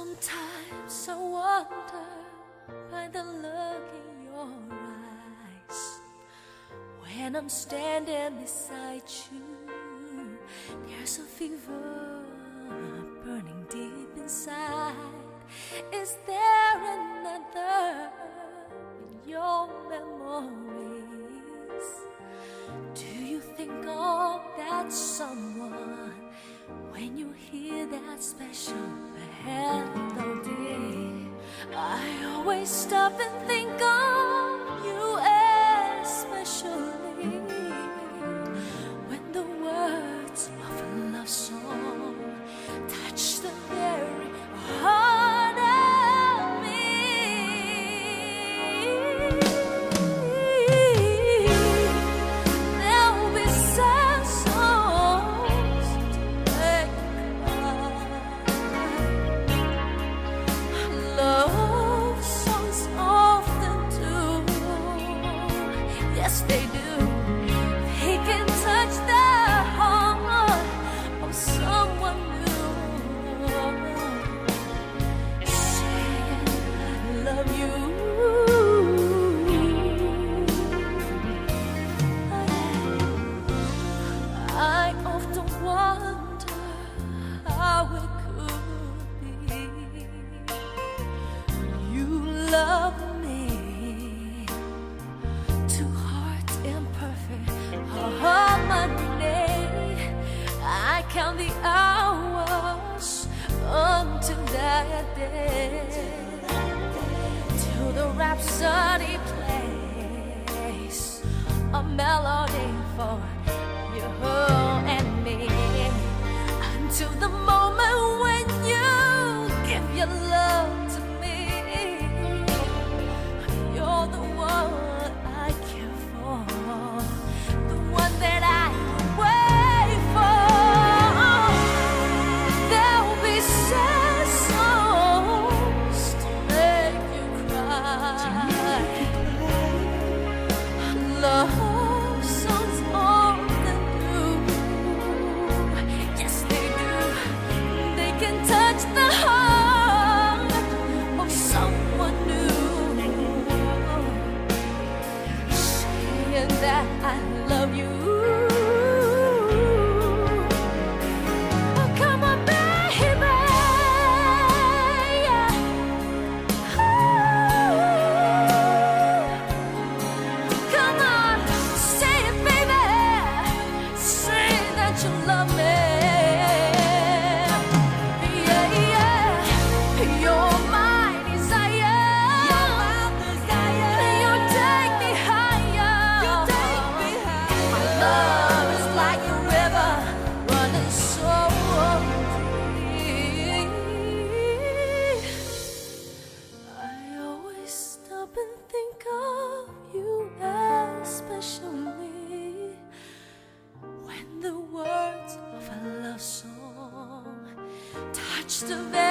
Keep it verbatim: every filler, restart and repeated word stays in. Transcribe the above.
Sometimes I wonder by the look in your eyes. When I'm standing beside you, there's a fever burning deep inside. Is there another in your memories? Do you think of that someone when you hear that special melody? I always stop and think of you especially when the words of a love song touch the very heart of me. There'll be sad songs to make me cry. Love songs often do. Yes, they do. They can touch the heart of someone new. Saying I love you. I often wonder how it could be. You love me, two hearts in perfect harmony. I count the hours until that day, till the rhapsody plays a melody for you and me, until the moment when you give your love to me. You're the one I care for, the one that I wait for. There'll be sad songs to make you cry. Love songs often do. Yes, they do. They can touch the heart of someone new, saying that I love you. Oh, come on, baby. Ooh. Come on, say it, baby. Say that you love me. Yeah, yeah. You're my desire. You take me higher. My love is like a river running so deep. I always stop and think of you especially when the words of a love song touch the very